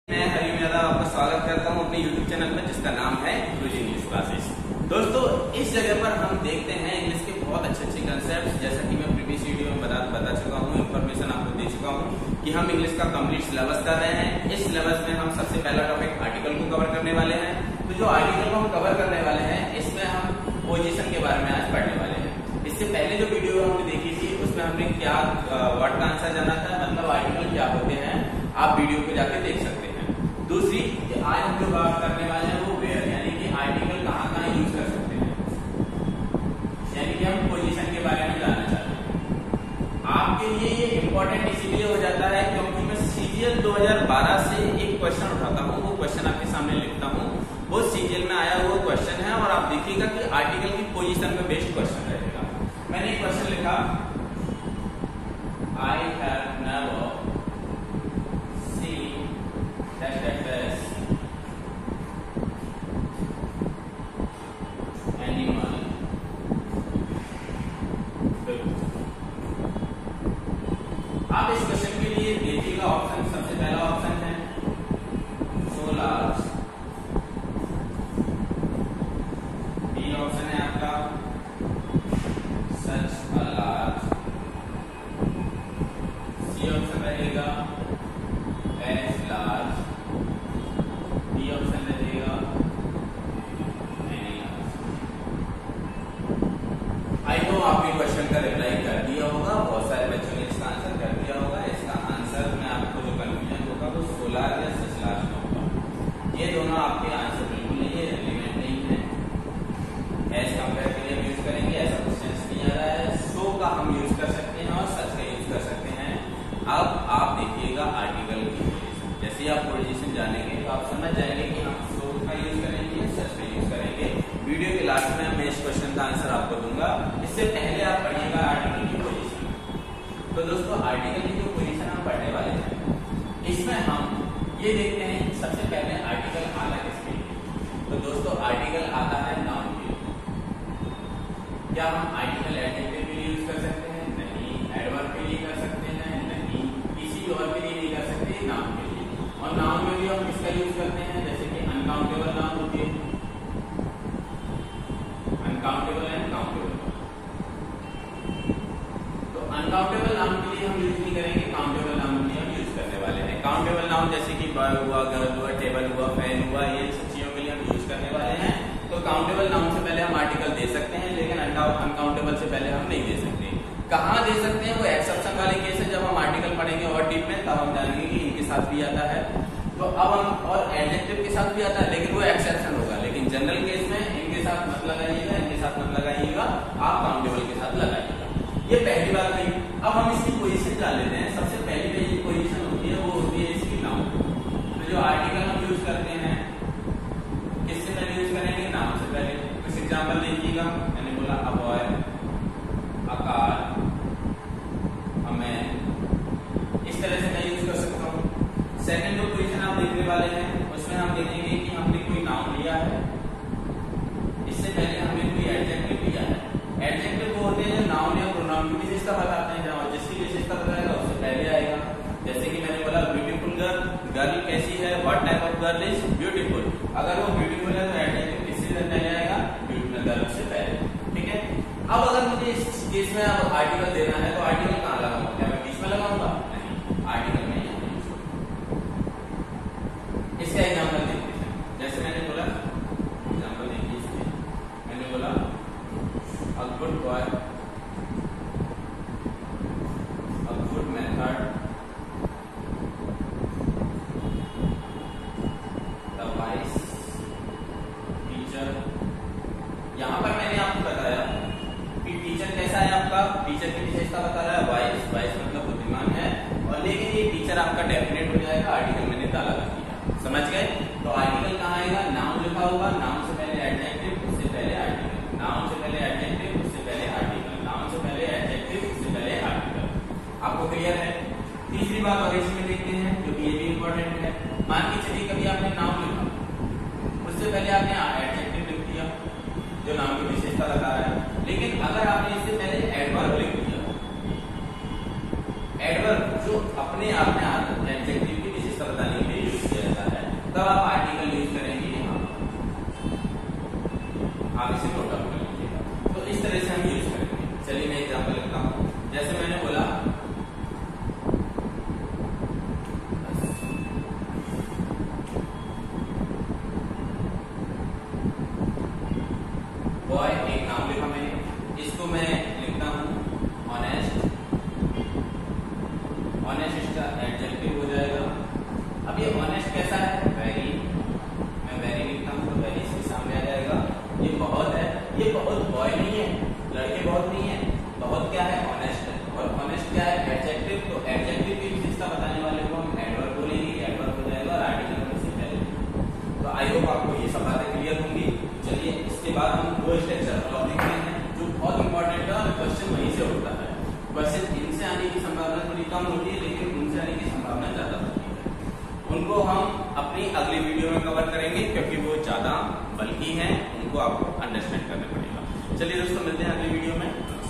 मैं हरिओम यादव आपका स्वागत करता हूं अपने YouTube चैनल में जिसका नाम है गुरुजी इंग्लिश क्लासेस। दोस्तों, इस जगह पर हम देखते हैं इंग्लिश के बहुत अच्छे कंसेप्ट, जैसा कि मैं प्रीवियस वीडियो में बता चुका हूं, इन्फॉर्मेशन आपको दे चुका हूं कि हम इंग्लिश का कंप्लीट सिलेबस कर रहे हैं। इस सिलेबस में हम सबसे पहला टॉपिक आर्टिकल को कवर करने वाले हैं। तो जो आर्टिकल को हम कवर करने वाले हैं, इसमें हम पोजिशन के बारे में आज पढ़ने वाले हैं। इससे पहले जो वीडियो हमने देखी थी उसमें हमने क्या वर्ड का आंसर जाना था, मतलब आर्टिकल क्या होते हैं, आप वीडियो को जाके देख सकते हैं। दूसरी, आज हम जो बात करने वाले हैं वो वेयर, यानी कि आर्टिकल कहाँ यूज कर सकते हैं, यानी कि हम पोजीशन के बारे में जानना चाहते हैं। आपके लिए ये इम्पोर्टेंट इसीलिए हो जाता है क्योंकि मैं सीजीएल 2012 से एक क्वेश्चन उठाता हूँ, वो क्वेश्चन आपके सामने लिखता हूँ। वो सीजीएल में आया हुआ क्वेश्चन है और आप देखिएगा कि आर्टिकल की पोजीशन में बेस्ड क्वेश्चन रहेगा। मैंने एक क्वेश्चन लिखा, I have never seen animal built। आप इस क्वेश्चन के लिए देखिएगा ऑप्शन, सबसे पहला ऑप्शन है so large, बी ऑप्शन है आपका such a large, C option रहेगा as large, डी ऑप्शन रहेगा any large। आई नो आपने क्वेश्चन का रिप्लाई कर दिया होगा, बहुत सारे बच्चों ने इसका आंसर कर दिया होगा। इसका आंसर में आपको जो कंफ्यूजन होगा वो सोलार या सच लार्ज में होगा। ये दोनों आपके आंसर बिल्कुल नहीं है, रिलेवेंट नहीं है। एज कंपेयर के लिए हम यूज करेंगे, ऐसा क्वेश्चन नहीं आ रहा है। सो का हम यूज कर सकते हैं और सच का यूज कर सकते हैं। अब आप देखिएगा आर्टिकल की पोजीशन, जैसे ही आप पोजीशन जानेंगे तो आप समझ जाएंगे कि हम सो का यूज करेंगे या सच का यूज करेंगे। वीडियो के लास्ट में मैं इस क्वेश्चन का आंसर आपको दूंगा। इससे पहले आप पढ़िएगा आर्टिकल की पोजीशन। तो दोस्तों, आर्टिकल की जो पोजीशन हम पढ़ने वाले हैं, इसमें हम ये देखते हैं सबसे पहले आर्टिकल आता किसके लिए। तो दोस्तों, आर्टिकल आता है नाउन के लिए। क्या हम आर्टिकल एडजेक्टिव के लिए यूज कर सकते हैं? नहीं। एडवर्ब के लिए कर सकते हैं? नहीं। किसी और के लिए नहीं कर सकते, नाउन के लिए। और नाउन में भी हम किसका यूज करते हैं, जैसे कि अनकाउंटेबल नाउन होती है, अनकाउंटेबल एंड काउंटेबल। तो अनकाउंटेबल नाउन के लिए हम यूज नहीं करेंगे, काउंटेबल नाउन के लिए हम यूज करने वाले हैं। काउंटेबल नाउन जैसे कि बॉय हुआ, गर्ल हुआ, टेबल हुआ, फैन हुआ, ये सब चीजों के लिए हम यूज करने वाले हैं। तो काउंटेबल नाउन से पहले हम आर्टिकल दे सकते हैं, लेकिन अनकाउंटेबल से पहले हम नहीं दे सकते। कहाँ दे सकते हैं? वो एक्सेप्शन वाले केस है, जब हम आर्टिकल पढ़ेंगे और डीप में, तब हम जानेंगे कि इनके साथ भी आता है। तो अब हम, और एडजेक्टिव के साथ भी आता है, लेकिन वो एक्सेप्शन होगा। लेकिन जनरल केस में इनके साथ मत लगाइएगा, इनके साथ मत लगाइएगा, आप काउंटेबल के साथ लगाइएगा। ये पहली बात नहीं। अब हम इसकी पोजीशन जान लेते हैं। सबसे पहली जो पोजीशन होती है वो होती है इसकी नाउन। तो जो आर्टिकल हम यूज करते हैं, किससे पहले यूज करेंगे? नाउन से पहले। कुछ एग्जाम्पल देखिएगा। मैंने बोला a boy, a car, a man, इस तरह से मैं यूज कर सकता हूँ। सेकंड जो पोजीशन आप देखने वाले हैं, उसमें हम देखेंगे कि हमने कोई नाउन लिया है, इससे पहले हमने कोई एडजेक्टिव लिया है। एडजेक्टिव वो होते हैं जो नाउन या प्रोनाउन की विशेषता बताते हैं, जहाँ जिसकी विशेषता बताएगा उससे पहले आएगा। जैसे कि मैंने बोला ब्यूटीफुल गर्ल, गर्ल कैसी है, what type of girl is beautiful. अगर वो ब्यूटीफुल है तो एडजेक्टिव किससे पहले आएगा? ब्यूटीफुल गर्ल से पहले। ठीक है। अब अगर मुझे इस केस में अब आर्टिकल देना है, तो आर्टिकल कहाँ लगाऊंगा? क्या मैं बीच में लगाऊंगा? नहीं, आर्टिकल में। इसका एग्जाम्पल देखते हैं। जैसे मैंने बोला, एग्जाम्पल देखिए इसमें, मैंने बोला a good boy, a good method, the wise teacher। यहाँ पर मैंने आपको बताया कि टीचर कैसा है आपका, टीचर की विशेषता बता रहा है वाइस, वाइस मतलब बुद्धिमान है। और लेकिन ये टीचर आपका डेफिनेट हो जाएगा, आर्टिकल मैंने ताला लगा दिया। समझ गए? तो आर्टिकल कहाँ आएगा? नाउन लिखा होगा, नाउन से पहले एडजेक्टिव, उससे पहले आर्टिकल, नाउन से पहले एडजेक्टिव, उससे पहले आर्टिकल, नाउन से पहले एडजेक्टिव, उससे पहले आर्टिकल। आपको क्लियर है? तीसरी बात और इसमें देखते हैं, क्योंकि ये भी इंपॉर्टेंट है। मान के चलिए कभी आपने नाउन लिखा, उससे पहले आपने एडजेक्टिव लिख दिया जो नाउन की विशेषता बता रहा है, लेकिन अगर आपने इससे पहले एडवर्ब लिख दिया, एडवर्ब जो अपने आप में एडजेक्टिव की विशेषता बताने के लिए यूज किया जाता तब आप आर्टिकल यूज करेंगे यहाँ, आप इसे नोट डाउन कर लीजिएगा। तो इस तरह से हम यूज करेंगे। चलिए मैं एग्जाम्पल लेता हूँ। जैसे मैंने बोला बॉय, एक नाम लिखा मैंने, इसको मैं लिखता हूँ ऑनेस्ट। ऑनेस्ट इसका एडजेक्टिव हो जाएगा। अब ये ऑनेस्ट कैसा है? वेरी, मैं वेरी लिखता हूँ तो वेरी इसके सामने आ जाएगा। ये बहुत है, ये बहुत बॉय नहीं है, लड़के बहुत नहीं है, बहुत क्या है? ऑनेस्ट है। और ऑनेस्ट क्या है? एडजेक्टिव। तो एडजेक्टिव की विशेषता बताने वाले को हम एडवर्ब बोलेंगे, एडवर्ब हो जाएगा और आर्टिकल में से पहले। तो आई होप आपको ये सब बातें क्लियर होंगी। चलिए इसके बाद हम दो स्ट्रक्चर और देखते हैं जो बहुत इंपॉर्टेंट है और क्वेश्चन वहीं से उठता है। क्वेश्चन इनसे आने की संभावना थोड़ी कम होती है, लेकिन उनसे आने की संभावना ज्यादा होती है। उनको हम अपनी अगली वीडियो में कवर करेंगे क्योंकि वो ज्यादा बल्कि हैं, उनको आपको अंडरस्टैंड करना पड़ेगा। चलिए दोस्तों, मिलते हैं अगली वीडियो में।